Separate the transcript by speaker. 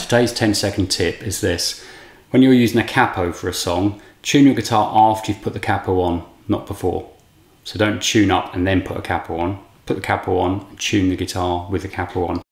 Speaker 1: today's 10-second tip is this. When you're using a capo for a song, tune your guitar after you've put the capo on, not before. So don't tune up and then put a capo on. Put the capo on and tune the guitar with the capo on.